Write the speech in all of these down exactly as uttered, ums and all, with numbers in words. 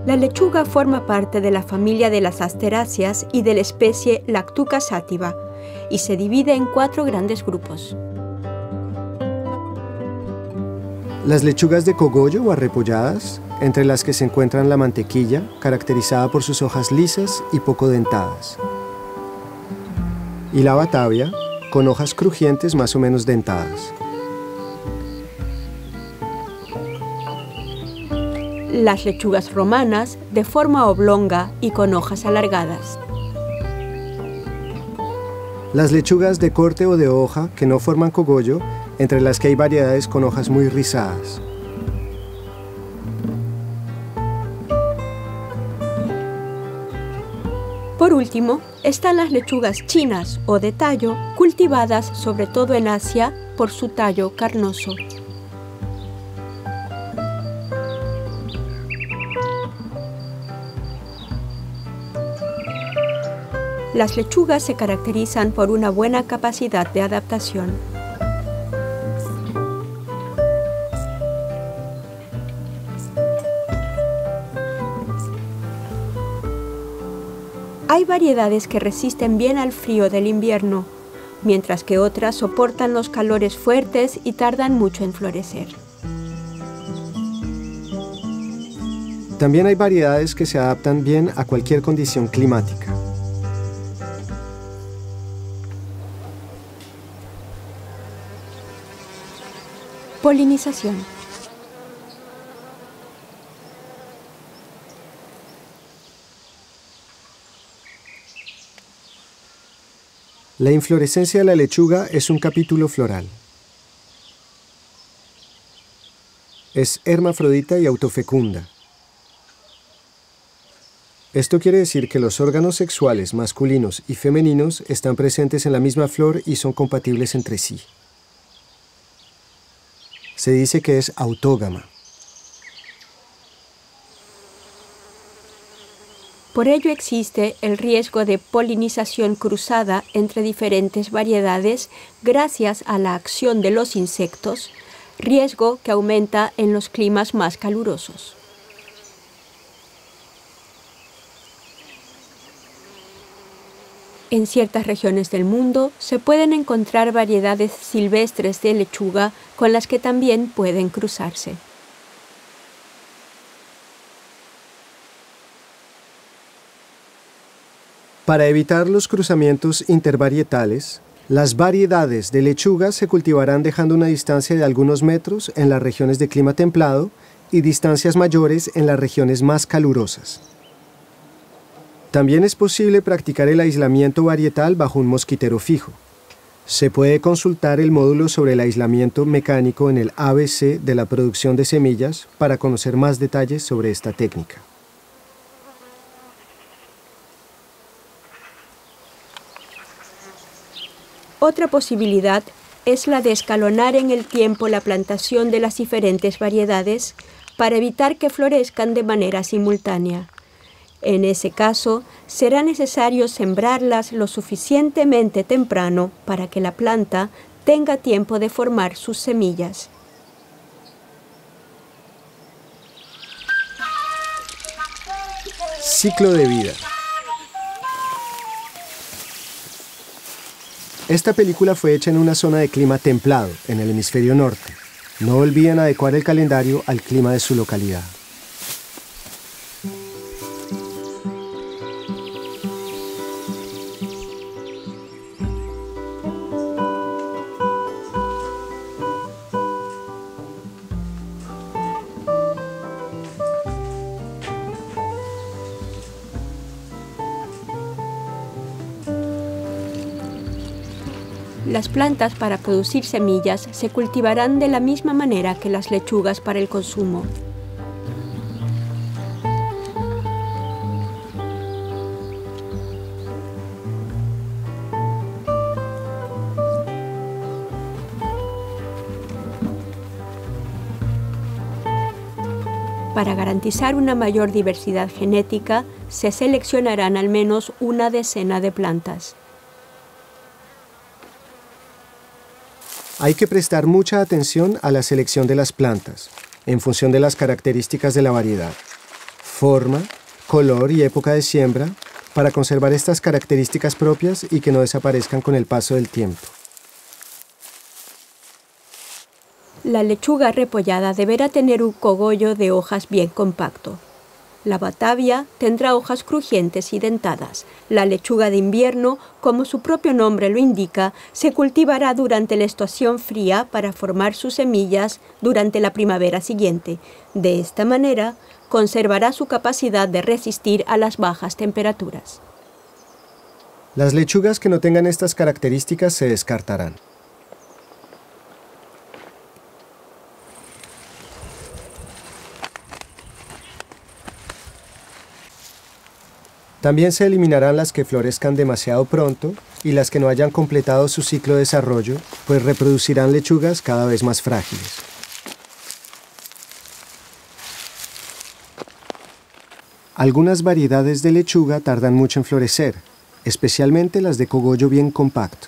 La lechuga forma parte de la familia de las asteráceas y de la especie Lactuca sativa, y se divide en cuatro grandes grupos. Las lechugas de cogollo o arrepolladas, entre las que se encuentran la mantequilla, caracterizada por sus hojas lisas y poco dentadas. Y la batavia, con hojas crujientes más o menos dentadas. Las lechugas romanas, de forma oblonga y con hojas alargadas. Las lechugas de corte o de hoja que no forman cogollo, entre las que hay variedades con hojas muy rizadas. Por último, están las lechugas chinas o de tallo, cultivadas sobre todo en Asia por su tallo carnoso. Las lechugas se caracterizan por una buena capacidad de adaptación. Hay variedades que resisten bien al frío del invierno, mientras que otras soportan los calores fuertes y tardan mucho en florecer. También hay variedades que se adaptan bien a cualquier condición climática. Polinización. La inflorescencia de la lechuga es un capítulo floral. Es hermafrodita y autofecunda. Esto quiere decir que los órganos sexuales masculinos y femeninos están presentes en la misma flor y son compatibles entre sí. Se dice que es autógama. Por ello existe el riesgo de polinización cruzada entre diferentes variedades gracias a la acción de los insectos, riesgo que aumenta en los climas más calurosos. En ciertas regiones del mundo se pueden encontrar variedades silvestres de lechuga con las que también pueden cruzarse. Para evitar los cruzamientos intervarietales, las variedades de lechuga se cultivarán dejando una distancia de algunos metros en las regiones de clima templado y distancias mayores en las regiones más calurosas. También es posible practicar el aislamiento varietal bajo un mosquitero fijo. Se puede consultar el módulo sobre el aislamiento mecánico en el A B C de la producción de semillas para conocer más detalles sobre esta técnica. Otra posibilidad es la de escalonar en el tiempo la plantación de las diferentes variedades para evitar que florezcan de manera simultánea. En ese caso, será necesario sembrarlas lo suficientemente temprano para que la planta tenga tiempo de formar sus semillas. Ciclo de vida. Esta película fue hecha en una zona de clima templado, en el hemisferio norte. No olviden adecuar el calendario al clima de su localidad. Las plantas para producir semillas se cultivarán de la misma manera que las lechugas para el consumo. Para garantizar una mayor diversidad genética, se seleccionarán al menos una decena de plantas. Hay que prestar mucha atención a la selección de las plantas, en función de las características de la variedad. forma, color y época de siembra para conservar estas características propias y que no desaparezcan con el paso del tiempo. La lechuga repollada deberá tener un cogollo de hojas bien compacto. La batavia tendrá hojas crujientes y dentadas. La lechuga de invierno, como su propio nombre lo indica, se cultivará durante la estación fría para formar sus semillas durante la primavera siguiente. De esta manera, conservará su capacidad de resistir a las bajas temperaturas. Las lechugas que no tengan estas características se descartarán. También se eliminarán las que florezcan demasiado pronto y las que no hayan completado su ciclo de desarrollo, pues reproducirán lechugas cada vez más frágiles. Algunas variedades de lechuga tardan mucho en florecer, especialmente las de cogollo bien compacto.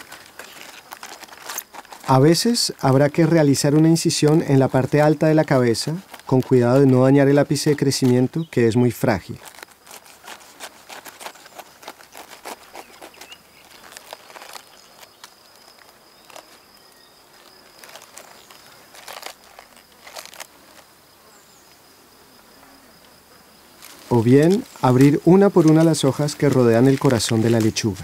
A veces habrá que realizar una incisión en la parte alta de la cabeza, con cuidado de no dañar el ápice de crecimiento, que es muy frágil. O bien abrir una por una las hojas que rodean el corazón de la lechuga.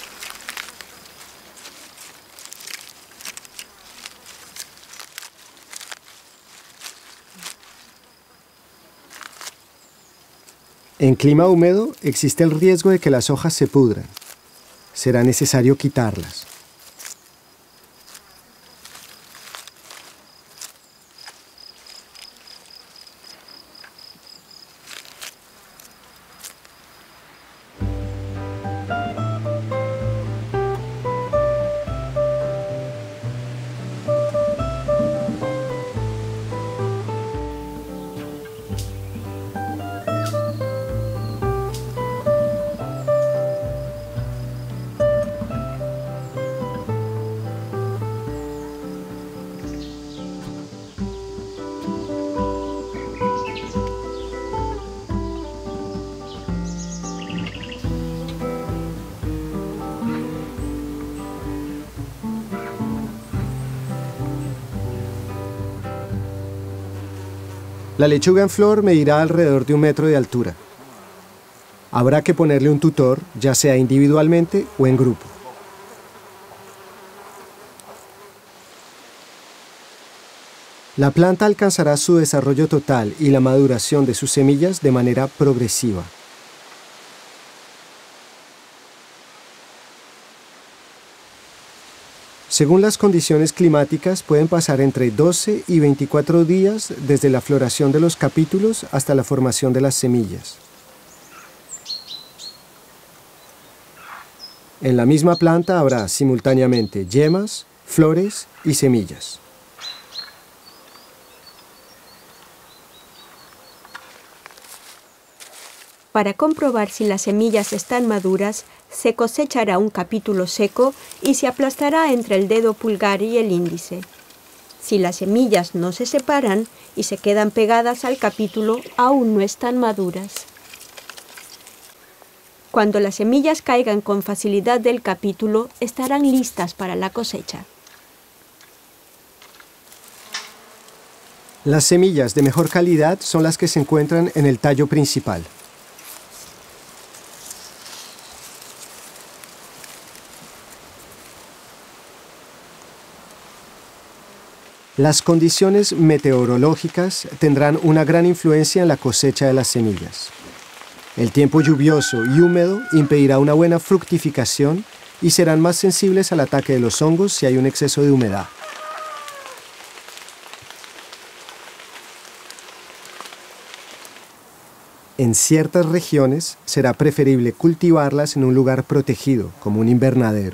En clima húmedo existe el riesgo de que las hojas se pudran. Será necesario quitarlas. La lechuga en flor medirá alrededor de un metro de altura. Habrá que ponerle un tutor, ya sea individualmente o en grupo. La planta alcanzará su desarrollo total y la maduración de sus semillas de manera progresiva. Según las condiciones climáticas, pueden pasar entre doce y veinticuatro días desde la floración de los capítulos hasta la formación de las semillas. En la misma planta habrá simultáneamente yemas, flores y semillas. Para comprobar si las semillas están maduras, se cosechará un capítulo seco y se aplastará entre el dedo pulgar y el índice. Si las semillas no se separan y se quedan pegadas al capítulo, aún no están maduras. Cuando las semillas caigan con facilidad del capítulo, estarán listas para la cosecha. Las semillas de mejor calidad son las que se encuentran en el tallo principal. Las condiciones meteorológicas tendrán una gran influencia en la cosecha de las semillas. El tiempo lluvioso y húmedo impedirá una buena fructificación y serán más sensibles al ataque de los hongos si hay un exceso de humedad. En ciertas regiones será preferible cultivarlas en un lugar protegido, como un invernadero.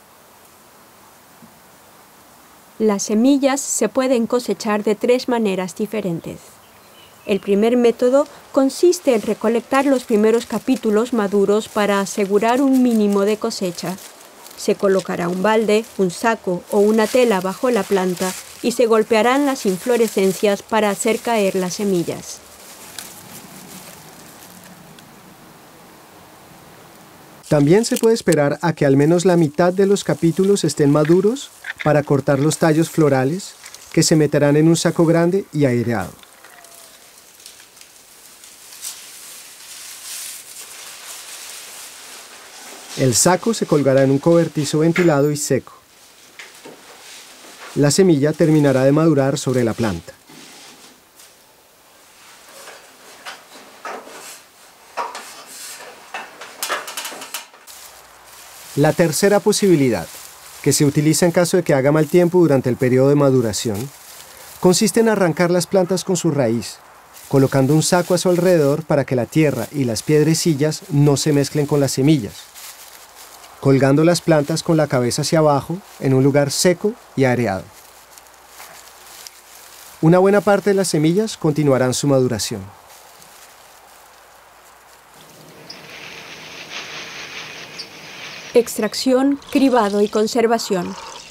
Las semillas se pueden cosechar de tres maneras diferentes. El primer método consiste en recolectar los primeros capítulos maduros para asegurar un mínimo de cosecha. Se colocará un balde, un saco o una tela bajo la planta y se golpearán las inflorescencias para hacer caer las semillas. También se puede esperar a que al menos la mitad de los capítulos estén maduros para cortar los tallos florales, que se meterán en un saco grande y aireado. El saco se colgará en un cobertizo ventilado y seco. La semilla terminará de madurar sobre la planta. La tercera posibilidad, que se utiliza en caso de que haga mal tiempo durante el periodo de maduración, consiste en arrancar las plantas con su raíz, colocando un saco a su alrededor para que la tierra y las piedrecillas no se mezclen con las semillas, colgando las plantas con la cabeza hacia abajo en un lugar seco y areado. Una buena parte de las semillas continuarán su maduración. Extracción, cribado y conservación.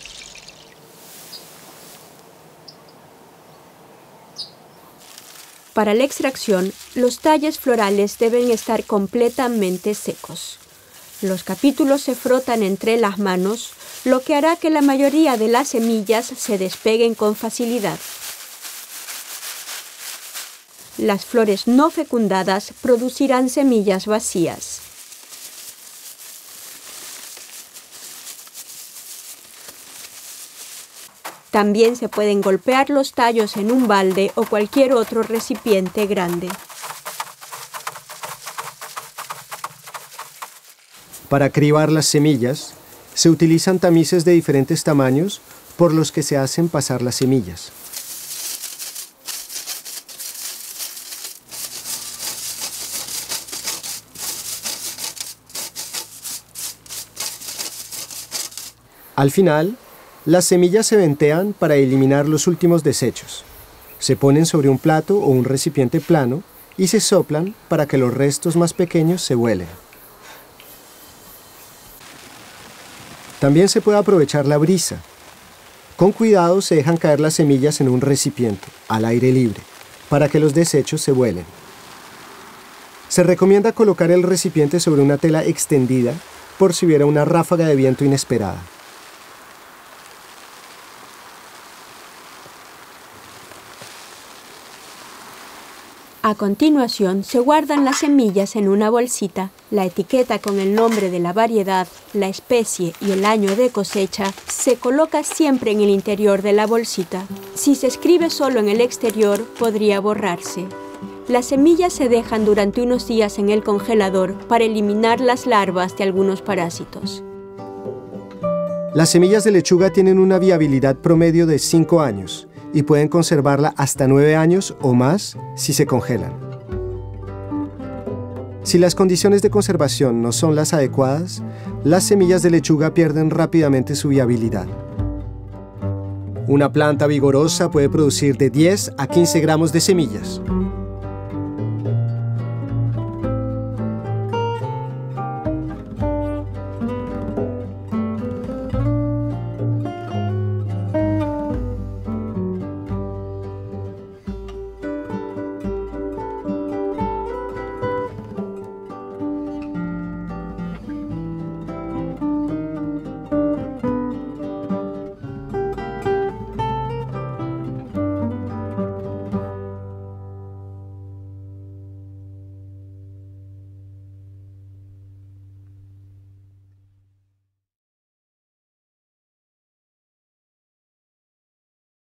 Para la extracción, los tallos florales deben estar completamente secos. Los capítulos se frotan entre las manos, lo que hará que la mayoría de las semillas se despeguen con facilidad. Las flores no fecundadas producirán semillas vacías. También se pueden golpear los tallos en un balde o cualquier otro recipiente grande. Para cribar las semillas, se utilizan tamices de diferentes tamaños por los que se hacen pasar las semillas. Al final, las semillas se ventean para eliminar los últimos desechos. Se ponen sobre un plato o un recipiente plano y se soplan para que los restos más pequeños se vuelen. También se puede aprovechar la brisa. Con cuidado se dejan caer las semillas en un recipiente, al aire libre, para que los desechos se vuelen. Se recomienda colocar el recipiente sobre una tela extendida por si hubiera una ráfaga de viento inesperada. A continuación, se guardan las semillas en una bolsita. La etiqueta con el nombre de la variedad, la especie y el año de cosecha se coloca siempre en el interior de la bolsita. Si se escribe solo en el exterior, podría borrarse. Las semillas se dejan durante unos días en el congelador para eliminar las larvas de algunos parásitos. Las semillas de lechuga tienen una viabilidad promedio de cinco años. Y pueden conservarla hasta nueve años o más si se congelan. Si las condiciones de conservación no son las adecuadas, las semillas de lechuga pierden rápidamente su viabilidad. Una planta vigorosa puede producir de diez a quince gramos de semillas.